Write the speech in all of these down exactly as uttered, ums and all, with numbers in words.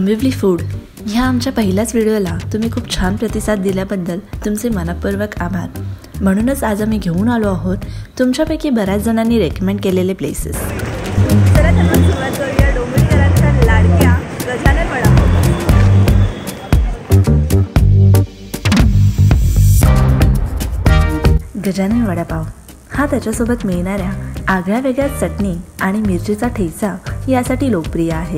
Dombivli food ह्या आमच्या पहिल्याच व्हिडिओला तुम्ही खूप छान प्रतिसाद दिल्याबद्दल तुमचे मनपूर्वक आभार। म्हणूनच आज आम्ही घेऊन आलो आहोत तुमच्यापैकी बऱ्याच जणांनी रेकमेंड केलेले प्लेसेस। चला तर मग सुरुवात करूया डोंबिवलीकरांच्या लाडक्या गजानन वडापाव। गजानन वडापाव हा त्याच्यासोबत मिळणाऱ्या आगळ्या वेगळ्या चटणी आणि मिरचीचा ठेचा यासाठी लोकप्रिय आहे।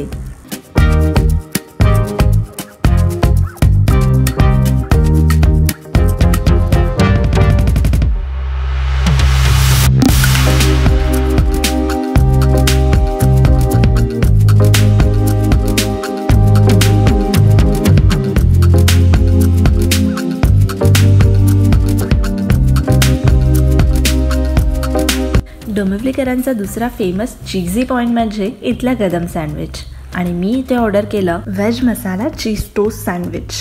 डोंबिवलीकरांचा दुसरा फेमस चीझी पॉइंट म्हणजे इथला कदम सँडविच आणि मी इथे ऑर्डर केलं veg masala cheese toast sandwich.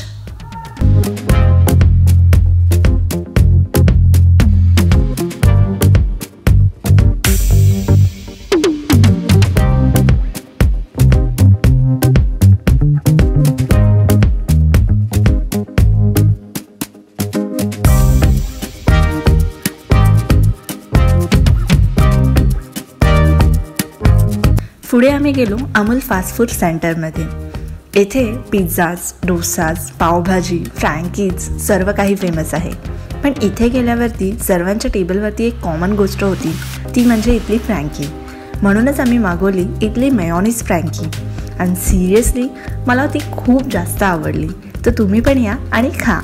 पुढे आम्ही गेलो अमूल फास्ट फूड सेंटरमध्ये। येथे पिझ्झाज, डोसाज, पावभाजी, फ्रँकीज सर्व काही फेमस आहे। पण इथे गेल्यावरती सर्वांच्या टेबलवरती एक कॉमन गोष्ट होती, ती म्हणजे इथली फ्रँकी। म्हणूनच आम्ही मागवली इथली मेयोनीज फ्रँकी आणि सिरियसली मला ती खूप जास्त आवडली। तर तुम्ही पण या आणि खा।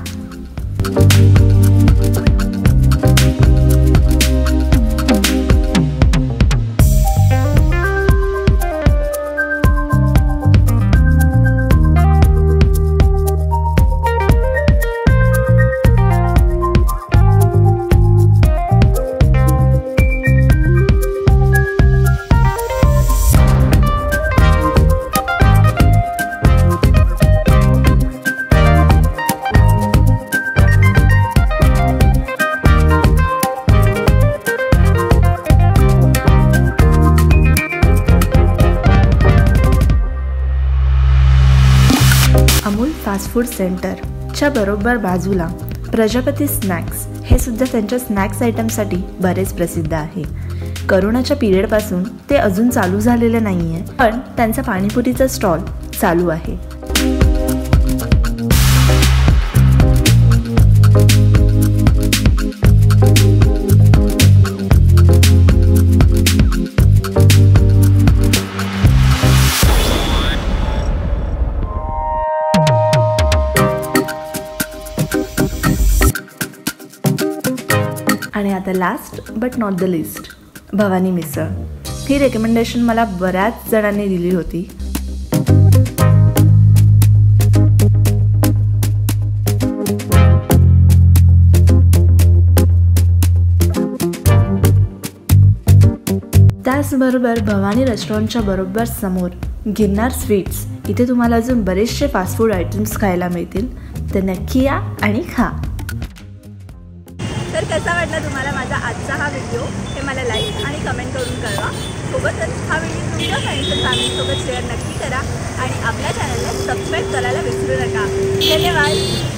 अमूल फास्ट फूड सेंटरच्या बरोबर बाजूला प्रजापती स्नॅक्स हे सुद्धा त्यांच्या स्नॅक्स आयटमसाठी बरेच प्रसिद्ध आहे। करोनाच्या पिरियडपासून ते अजून चालू झालेले नाही आहे, पण त्यांचा पाणीपुरीचा स्टॉल चालू आहे। आणि आता last but not the least Bhavani misal. ही रेकमेंडेशन मला बऱ्याच जणांनी दिली होती। त्याचबरोबर भवानी रेस्टॉरंटच्या बरोबर समोर गिरनार स्वीट्स, इथे तुम्हाला अजून बरेचसे फास्ट फूड आयटम्स खायला मिळतील। तर नक्की या आणि खा। तर कसा वाटला तुम्हाला माझा आजचा हा व्हिडिओ हे मला लाईक आणि कमेंट करून कळवा। सोबतच हा व्हिडिओ तुमच्या फ्रेंड्स आणि फॅमिलीसोबत शेअर नक्की करा आणि आपल्या चॅनलला सबस्क्राईब करायला विसरू नका। धन्यवाद।